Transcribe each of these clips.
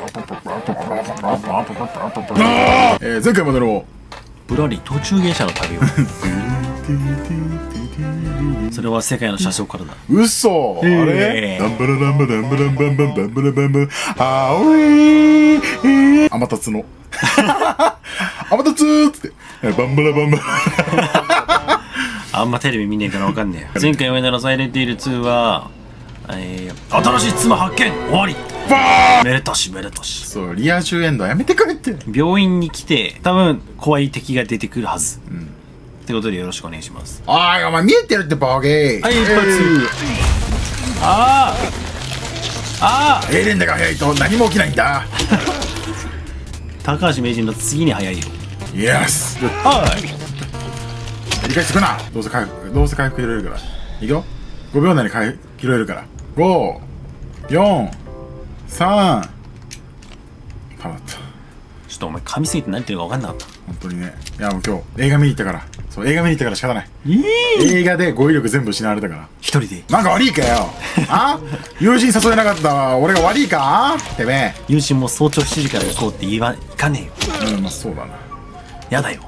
前回までのぶらり途中下車の旅をそれは世界の車掌からだ。 嘘あれダンバラダンバダンバダンバンバンバンバラバンバンあおい天達の天達ーっつってバンバラバンバラあんまテレビ見ねえからわかんねえ。前回上田のサイレントヒル2は新しい妻発見終わりめでたしめでたし。 そうリア充エンドやめてくれって病院に来て多分怖い敵が出てくるはず、ってことでよろしくお願いします。 おいお前見えてるってボケー。 はい一発、 エレンダが早いと何も起きないんだ。 高橋名人の次に早いよ。 イエス理解してくな。どうせ回復拾えるからいくよ。5秒内に回復拾えるから5、4、3パラッと。 ちょっとお前噛みすぎて何言ってるか分かんなかった。 本当にね。いやもう今日映画見に行ったから。そう映画見に行ったから仕方ない。映画で語彙力全部失われたから一人でなんか悪いかよあ友人誘えなかった俺が悪いかてめえ。 友人も早朝7時から行こうって行かねえよ。 まあそうだな。 やだよ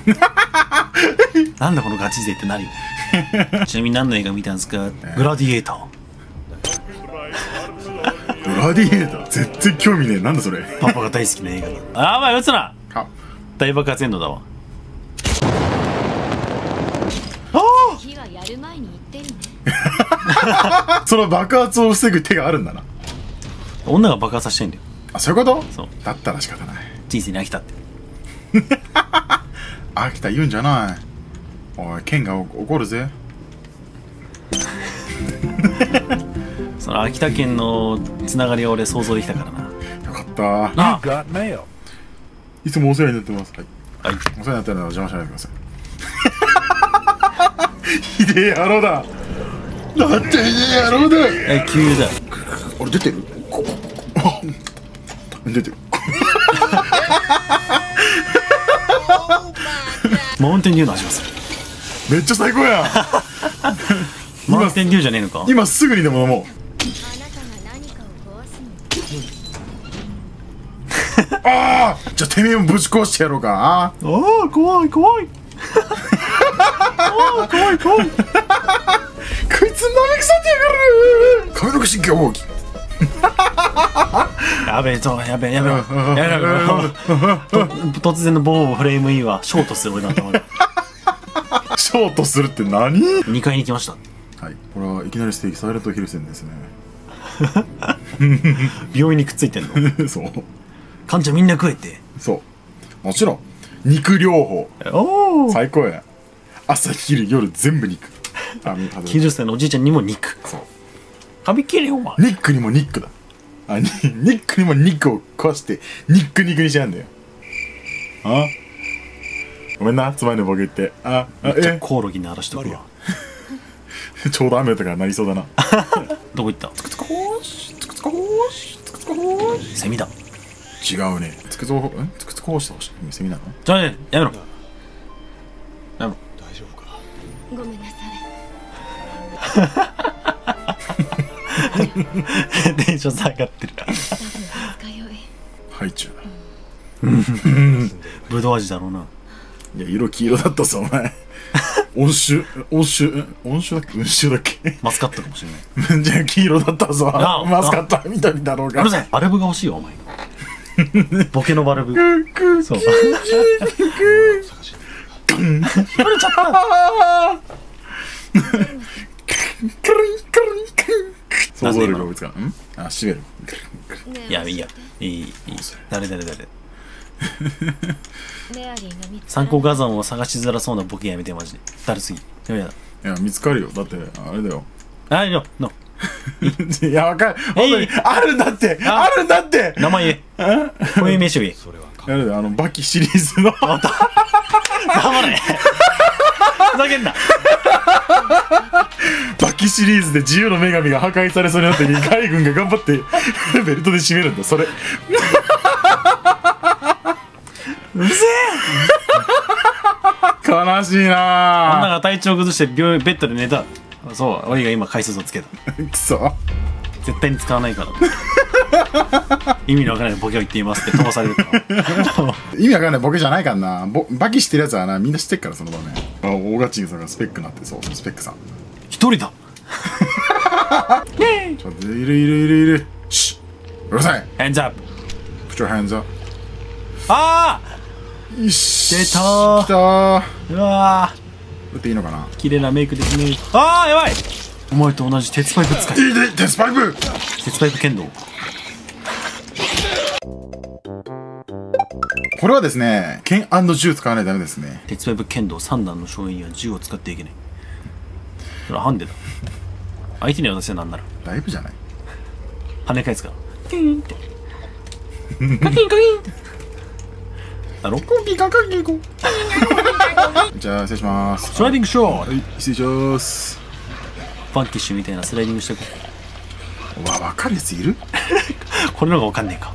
なんだこのガチ勢ってなるよちなみに何の映画見たんですか。グラディエーター。 グラディエーター絶対興味ねえ。なんだそれ。 パパが大好きな映画だ。まあ撃つな。大爆発エンドだわ。 火はやる前に言ってるね。 その爆発を防ぐ手があるんだな。 女が爆発させたいんだよ。 あそういうこと。 そうだったら仕方ない。 人生に飽きたって飽きた言うんじゃない。おい剣が怒るぜ。 その秋田県のつながりを俺想像できたからな。 よかったいつもお世話になってます。はい、お世話になってるのは邪魔しないでください。ひでえ野郎だ。だってひでえ野郎だ。 給油だ。 俺出てる出てるマウンテンデューの味がする。 めっちゃ最高やんマウンテンデューじゃねえのか。 今すぐにでも飲もう。ああじゃあてめえもぶち壊してやろうか。 怖い怖い怖い怖いこいつ舐め腐ってやがる。髪の毛神経大きい。 やべえぞやべえ突然のボーフレームインはショートする俺の頭がショートするって何。 2階に来ました。 はいこれはいきなりステーキサイレントヒル線ですね病院にくっついてんのそう患者みんな食えってそうもちろん肉療法最高や。朝昼夜全部肉 90歳のおじいちゃんにも肉。 そう髪切れよお前。 ニックにもニックだ。ニックにも肉を壊してニック肉にしてやんだよ。ごめんなつまんねえボケ言って。 めっちゃコオロギ鳴らしとくわちょうど雨だからなりそうだなどこ行った。 つくつくほーしつくつくほーしつくつくほーし。 セミだ。 違うね。つくつくほーしとセミなの。 じゃあねやめろ大丈夫か。 ごめんなさテンション下がってるい。 ハイチュウだ。 ぶどう味だろうな。 いや色黄色だったぞお前温酒だっけマスカットかもしれないじゃあ黄色だったぞ。マスカットは緑だろうが。 うるせえバルブが欲しいよお前ボケのバルブそう取れちゃった想像力が追いつかん。閉める。 いやいいやいい誰参考画像を探しづらそうなボケやめてマジで。誰次。いや見つかるよ。だってあれだよ。 いやのいやわかる。本当にあるんだってあるんだって。 名前言え。こういう名称言え。 やるでバキシリーズの黙れふざけんなバキシリーズで自由の女神が破壊されそうになって海軍が頑張ってベルトで締めるんだそれ。 うるせえ悲しいな。 女が体調崩してベッドで寝た。そう俺が今回数をつけた。 くそ絶対に使わないから意味のわからないボケを言っていますって飛ばされるから。 意味わかんないボケじゃないからな。バキしてるやつはな、みんな知ってっからその場面。あ、オーガチンさんがスペックになって、そうスペックさん一人だ。 ちょっといるしっ、うるさい。 Hands up。 Put your hands up。 あよし、 出たー。 来たー。 うわ打っていいのかな。 ー、綺麗なメイクですね。あー、やばい。お前と同じ鉄パイプ使い。 いいね、鉄パイプ。 鉄パイプ剣道。 これはですね、剣&銃使わないとダメですね。 鉄パイプ剣道3段の勝因には銃を使っていけない。それはハンデだ。相手に渡せなんならだいぶじゃない。 跳ね返すからキーンってカキンカキンってだろ。 コンピカカキンコ。じゃあ失礼します。 スライディングショー。 はい、失礼します。 ファンキッシュみたいなスライディングしてこうわ、分かるやついる。 う。これのが分かんねえか。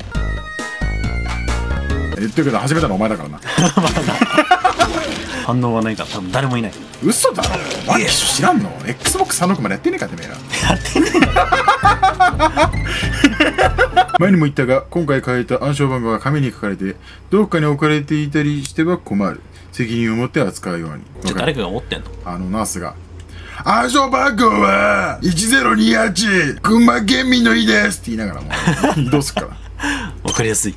言ってるけど始めたのお前だからな。 反応がないから多分誰もいない。 嘘だろ。マキシュ知らんの。 Xbox360 までやってねえかてめえら。 やってねえな。 前にも言ったが、今回変えた暗証番号が紙に書かれてどっかに置かれていたりしては困る。責任を持って扱うように。 じゃあ誰かが持ってんの。 ナースが暗証番号は1028群馬県民のいいですって言いながらもう移動するから。 分かりやすい。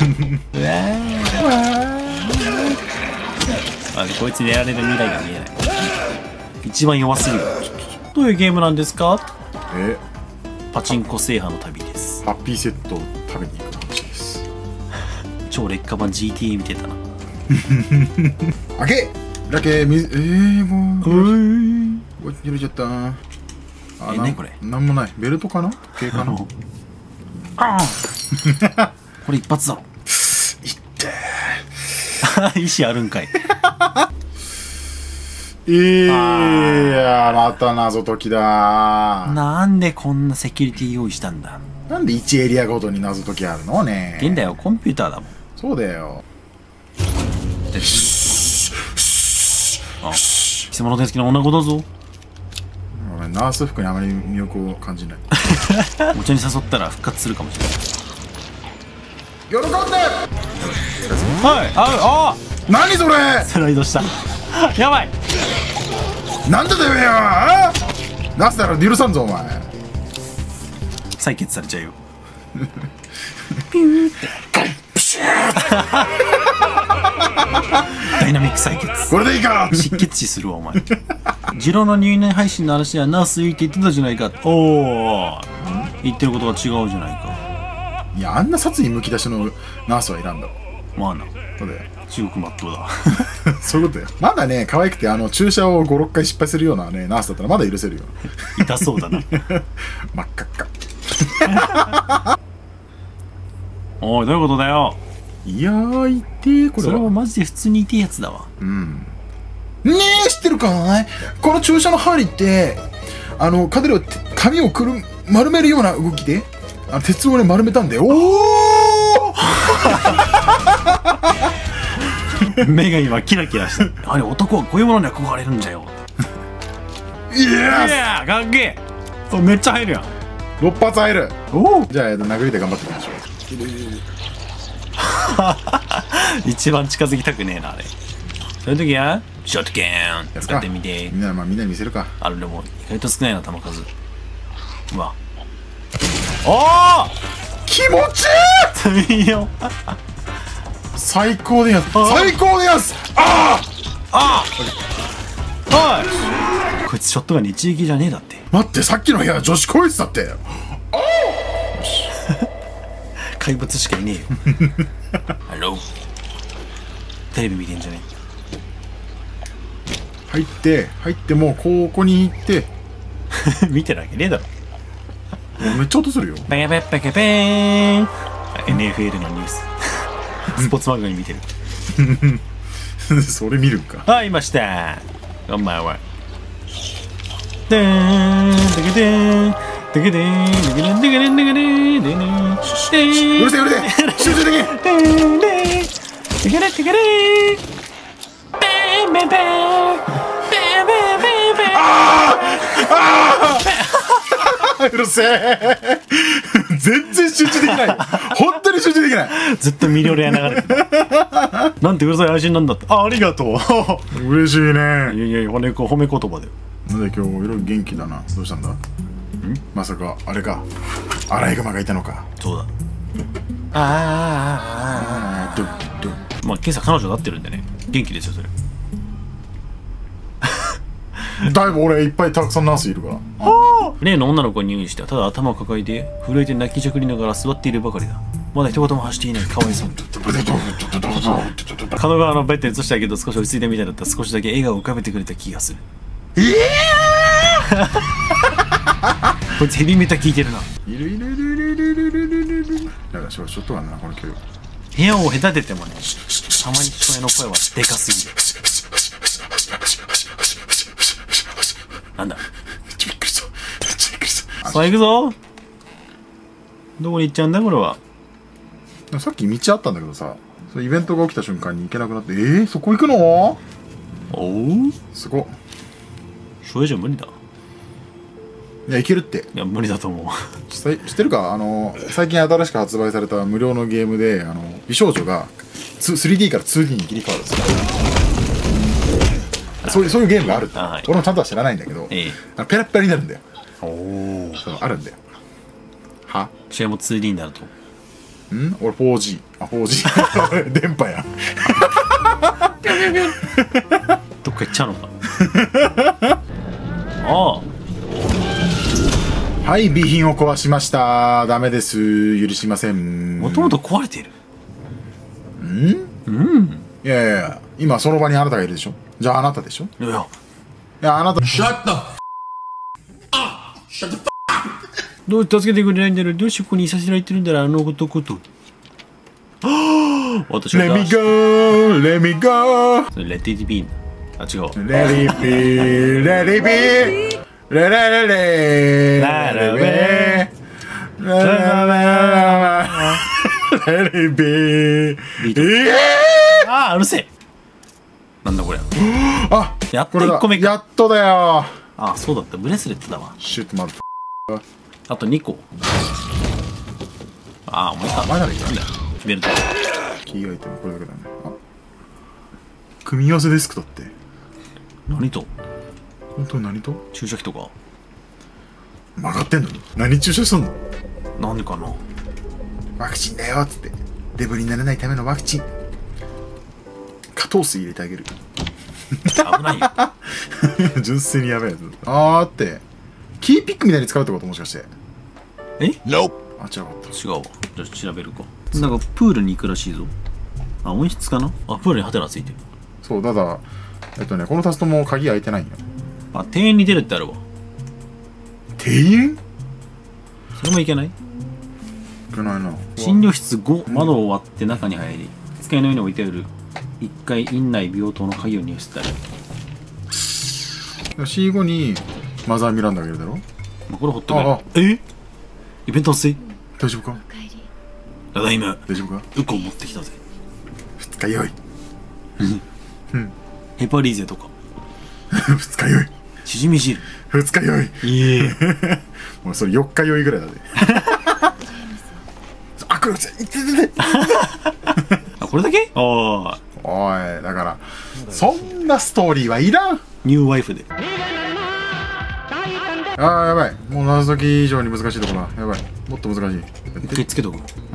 あ、こいつにやられる未来が見えない。一番弱すぎる。どういうゲームなんですか。パチンコ制覇の旅です。 ハッピーセットを食べに行く話です。 超劣化版 GTA 見てたな。 開けだけ水もう揺れちゃった。あ、 ねこれなんもない。ベルトかな、時計かな。 これ一発だろ。 いって意志あるんかい。 また謎解きだ。 なんでこんなセキュリティ用意したんだ。 なんで1エリアごとに謎解きあるのね。 現代はコンピューターだもん。 そうだよ。 あ、偽物ですけど女子だぞ。 俺ナース服にあまり魅力を感じない。 お茶に誘ったら復活するかもしれない。 喜んで。 はい、あ何それ。 スライドした。やばい。 なんでだよや。ナースだろ、許さんぞお前。 採血されちゃうよ。ピューってダイナミック採血。 これでいいか。 失血死するわお前。ジローの入念配信の話はナースいいって言ってたじゃないか。おお、言ってることが違うじゃないか。 いや、あんな殺意むき出しのナースはいらんだろ。 まあな、 そうだよ。 中国まっとうだ。 そういうことだよ。まだね、可愛くて注射を5、6回失敗するようなね、ナースだったらまだ許せるよ。 痛そうだな。 真っ赤っか。 おい、どういうことだよ。 いやー、痛え、これは。 それはマジで普通に痛いやつだわ。 うん。ねえ、知ってるかい。この注射の針って、カデルは髪を丸めるような動きで、鉄をね、丸めたんだよ。おー目が今キラキラして。あれ、男はこういうものに憧れるんじゃよ。 イエいやー、かっけえ。めっちゃ入るやん。 6発入る。 おお。 じゃあ、殴りで頑張っていきましょう。 一番近づきたくねえな、あれ。そういう時はショットゲーン使ってみて。 みんなに見せるか。 あれでも意外と少ないな、球数。うわ、おお、 気持ちいい。 いいよ。 最高でやす。最高でやす。あああ、おい、こいつショットガンに一撃じゃねえだって。 待って、さっきの部屋女子更衣室だって。 怪物しかいねえよ。ハロー。テレビ見てんじゃね入ってもうここに行って。 え。見てるわけねえだろ。 めっちゃ音するよ。 ペケペッペケペーン。NFL のニュース。スポーツ番組見てる。 それ見るんか。 はい、いました。こんばんは。でーん、でけでーん、でけでーん、でけでーん、でけでーん、でけでーん、でけでーん、うるせえ、 うるせえ、集中的に。 でけでーん、でけでーん、でけでーん、ペンペンペン、ペンペンペンペン。 うるせえ。全然集中できないよ。本当に集中できない。 ずっとミリオレア流れてた。なんてうるさい配信なんだって。ありがとう。 嬉しいね。 いやいや、褒め言葉だよ。 なんで今日いろいろ元気だな。どうしたんだ？まさかあれか、アライグマがいたのか。 そうだ。 ドゥドゥ。 まあ今朝彼女と会ってるんでね、元気ですよそれ。 だいぶ俺いっぱいたくさんナースいるから。 例の女の子が入院して、ただ頭を抱えて震えて泣きじゃくりながら座っているばかりだ。まだ一言も発していない。かわいそうに。角側のベッドに移したけど少し落ち着いたみたいだった。少しだけ笑顔を浮かべてくれた気がする。こいつヘビメタ聞いてるな。 いるいるいるいるいるいるいるいる。だからちょっとはな、この距離。 部屋を隔ててもね、たまに聞こえの声はでかすぎる。なんだ。 めっちゃびっくりした。めっちゃびっくりした。 さあ行くぞ。どこに行っちゃうんだこれは。 さっき道あったんだけどさ、そのイベントが起きた瞬間に行けなくなって、そこ行くの？ おお。 すごっ。 それじゃ無理だ。 いや、行けるって。 いや無理だと思う。 知ってるか？最近新しく発売された無料のゲームで、美少女が 3D から 2D に切り替わるんですよ。そういうゲームがあるって、 はい、 俺もちゃんとは知らないんだけど、ペラッペラになるんだよ。 おお。 そうあるんだよ。は？ 試合も 2D になると。 俺 4G。あ、4G。電波や。 どっか行っちゃうのか。ああ。 はい、備品を壊しました。ダメです。許しません。 もともと壊れている。 いやいやいや、今その場にあなたがいるでしょ。じゃああなたでしょ。 いやあなた。 どう助けてくれないんだろう。どうしてここにいさせられてるんだろう。あの男と。私は。 Let me go, let me go. それ Let it be。あ、違う。 Let it be, let it be. Let it be. ああ、うるせえ。なんだこれ。 あ、 やっと1個目か。 やっとだよ。 あ、そうだった。ブレスレットだわ。 シュッと待って。 あと2個。ああ、お前か。 お前ならいいんだよ。 ベルト。 キーアイテムこれだけだね。組み合わせデスクだって。 何と？ 本当に何と？ 注射器とか曲がってんのに何注射すんの？ 何かな。 ワクチンだよっつって、デブにならないためのワクチン。加糖水入れてあげる。 危ないよ。 純粋にやべえやつ。あーって、キーピックみたいに使うってこと？もしかして。 え？ Nope。あ、違うかった。 違うわ。じゃあ調べるか。なんかプールに行くらしいぞ。あ、温室かな。あ、プールにハテナついてる。 そう、ただこのタストも鍵開いてないんよ。 あ、庭園に出るってあるわ。 庭園？ それもいけない？ いけないな。 診療室5、窓を割って中に入り、机の上に置いてある1階院内病棟の鍵を入手したり。 C5 にマザーミランダがいるだろ。 これほっとくれ。イベント発生。 大丈夫か？ ただいま大丈夫か？ ウコン持ってきたぜ。 二日酔い。 ヘパリーゼとか二日酔い。 しじみ汁。 二日酔い。 いえ。 もうそれ4日酔いぐらいだね。あ、これいって。 あ、これだけ？ああ。 おい、だからそんなストーリーはいらん。 ニューワイフで。 あー、やばい。もう謎解き以上に難しいところだ。やばい。もっと難しい。 一回つけとく。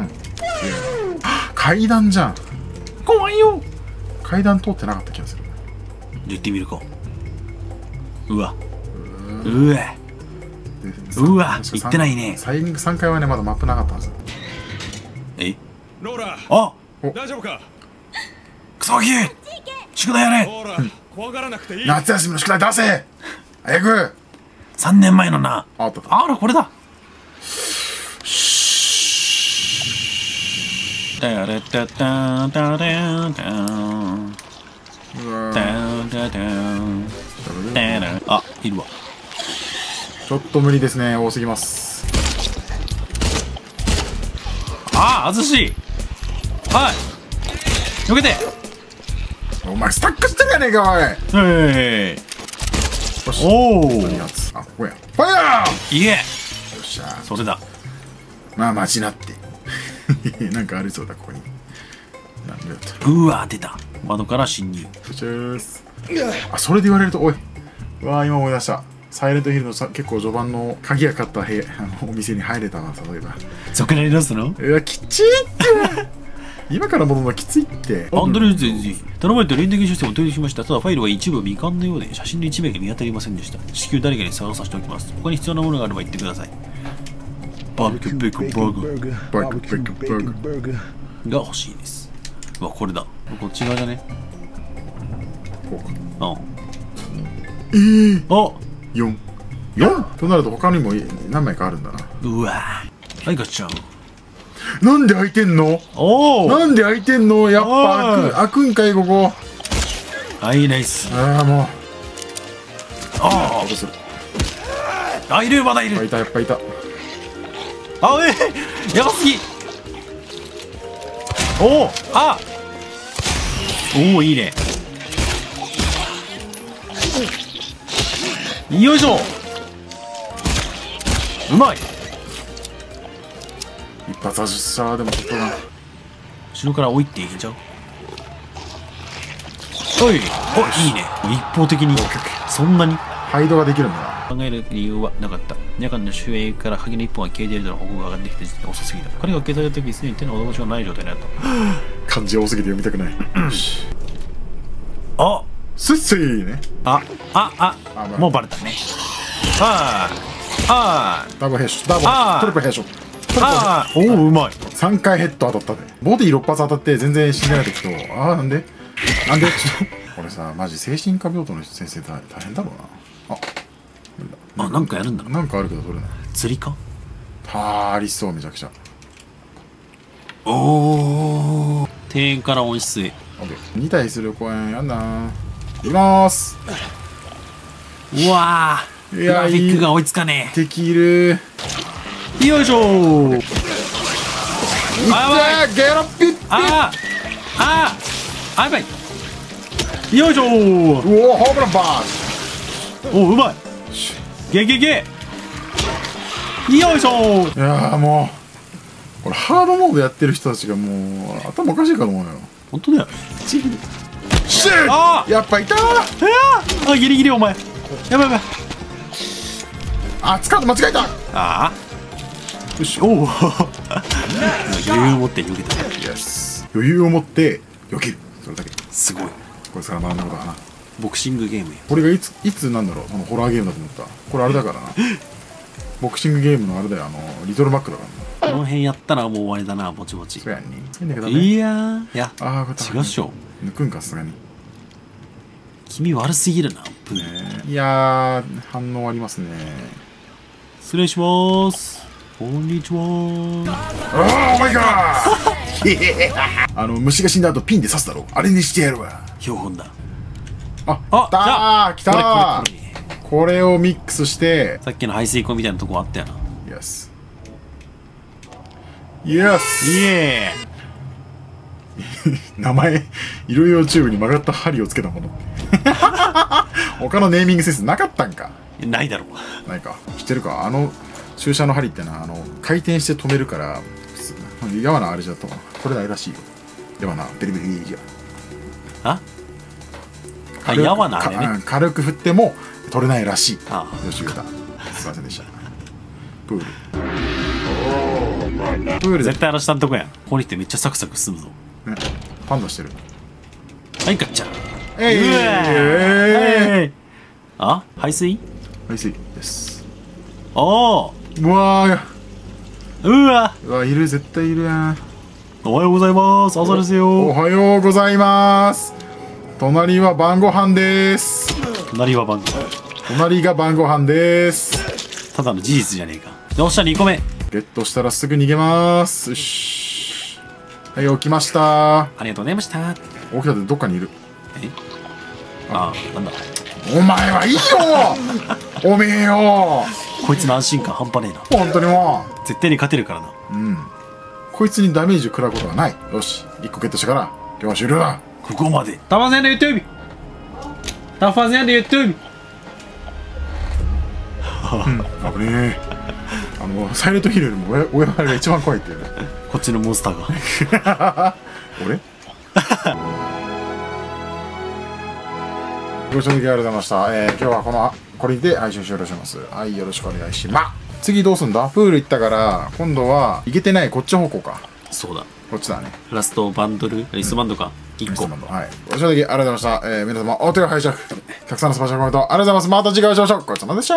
階段じゃん。 怖いよ。 階段通ってなかった気がする。 じゃあ行ってみるか。うわ。うわ。うわ。行ってないね。 最後3回はね、まだマップなかったはず。 ローラ、 あ、 大丈夫か？ クソガキ宿題やれ。 ローラ、怖がらなくていい。 夏休みの宿題出せ。早く。 3年前のな。 あった。 あら、これだ。あ、いるわ。 ちょっと無理ですね。多すぎます。 あ、外しい。はい。避けて。 お前スタックしてるやねえか、おい。 はい。 よし。 おお。 いいやつ。あ、ここや。ファイヤー。 いえ。 しゃ。 それだ。 まあ待ちなってなんかありそうだここに。なんだよと。 うわ出た。窓から侵入。 あ、それで言われると、おい。うわー、今思い出した。サイレントヒルの結構序盤の鍵がかったお店に入れたわ、例えば。 そこになり出すの？ うわ、きちいって今から戻るのきついって。 アンドレーズ先生、頼まれた連絡システムを取りしました。ただファイルは一部未完のようで、写真の一名が見当たりませんでした。至急誰かに探させておきます。他に必要なものがあれば言ってください。バーベキューベーコンバーグバーベキューバーグが欲しいです。うわ、これだ。こっち側だね。 こうか。 うん。あ、 4となると他にも何枚かあるんだな。 うわはいガッチャン。 なんで開いてんの？ おお、 なんで開いてんの？やっぱ開くんかいここ。 はい、ナイス。 ああもう。 あどうする？ あ、いる、まだいる。 いた、やっぱいた。 あ、やばすぎ。おお、あおお、いいね。よいしょ。うまい。 一発発射でもちょっとな。 後ろから置いていけちゃう。おい、お、いいね。一方的に。そんなにハイドができるんだな。 考える理由はなかった。夜間の周囲から鍵の一本が消えているとの報告が上がってきて時点遅すぎた。彼が消えされた時すでに手の施しがない状態になった。 漢字多すぎて読みたくない。 あ、 スッセーね。 もうバレたね。 ダブルヘッシュ、ダブルトリプルヘッシュ。 おお、うまい。 3回ヘッド当たったね。ボディ6発当たって全然死んでない時と、なんでちょっとこれさ、マジ精神科病棟の先生大変だろうな。 なんかやるんだな。 なんかあるけどそれな。 釣りか。 ありそう、めちゃくちゃ。 おお、庭園から温室へ。 2体する公園やんな。いきまーす。 うわー、グラフィックが追いつかね敵いる。 え。よいしょー。 いってー、ゲロッピッピッ。 やばい。よいしょー。 うお、ホームランバー。 お、うまい。ゲよいしょー。 いやーもうこれハードモードやってる人たちがもう頭おかしいかと思うよ。 本当だよ。 シュー、やっぱいたー。 ギリギリお前。やばい。 使うの間違えた。よし、 おお余裕を持って避けた。 イエス。余裕を持って避ける。それだけ。 すごい。 これから学んだことだな。 ボクシングゲームや。 これがいつなんだろう、このホラーゲームだと思った。これあれだからな。ボクシングゲームのあれだよ、リトルマックだからな。 この辺やったらもう終わりだな、ぼちぼち。 そうやんに。いいんだけどね。 いやー、違うっしょ。 抜くんか、さすがに。 君悪すぎるな、プいやー、反応ありますね。 失礼します。こんにちは。 おマイガー虫が死んだ後ピンで刺すだろ。あれにしてやるわ。 標本だ。 来たー。これをミックスしてさっきの排水溝みたいなとこあったよな。 イエスイエス。 イエ名前いろいろチューブに曲がった針をつけたもの他のネーミングセンスなかったんか。 ないだろう。 ないか。知ってるか。注射の針ってのは回転して止めるからやわなあれじゃったかな。これないらしいよ。やわなベリベリじゃやわなあれね。 軽く振っても取れないらしい。よし言うた。すいませんでした。プール絶対下のとこやん。ここに来てめっちゃサクサク進むぞ。 パンダしてる。 はいガッチャ。排水です。 うわいる、絶対いるやん。 おはようございます。朝ですよ。 おはようございます。隣は晩ご飯です。 隣が晩ご飯です。ただの事実じゃねえか。よっしゃ、2個目ゲットしたらすぐ逃げます。よし、はい、起きました。 ありがとうございました。 起きたってどっかにいる。 なんだお前はいいよおめえよ。 こいつの安心感半端ねえな。 本当にもう絶対に勝てるからな。 こいつにダメージ食らうことはない。よし、1個ゲットしたから今日は終了だ。 ここまで。Ta fazendo YouTube? Ta fazendo YouTube? 危ねえサイレントヒルよりも親が一番怖いっていうね。 こっちのモンスターが。 俺ご視聴ありがとうございました。今日はこれで配信終了します。はい、よろしくお願いします。次どうすんだ？プール行ったから今度は行けてないこっち方向か。 そうだ。 こっちだね。 ラストバンドル、リストバンドか。1個。 はい。ご視聴ありがとうございました。皆様、お手が拝借。たくさんのスパチャコメントありがとうございます。また次回お会いしましょう。ごちそうさまでした。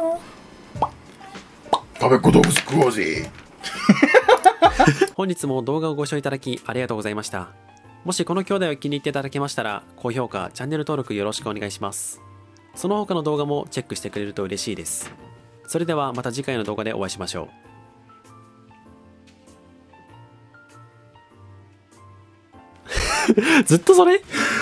食べっ子動物食おうぜ。 本日も動画をご視聴いただきありがとうございました。もしこの兄弟を気に入っていただけましたら、高評価、チャンネル登録よろしくお願いします。その他の動画もチェックしてくれると嬉しいです。それではまた次回の動画でお会いしましょう。ずっとそれ